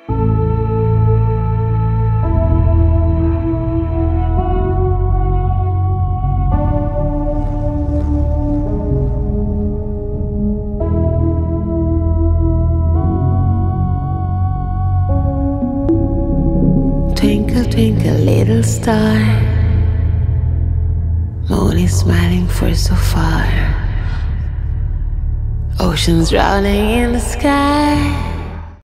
Twinkle, twinkle, little star, moon is smiling for so far, oceans drowning in the sky.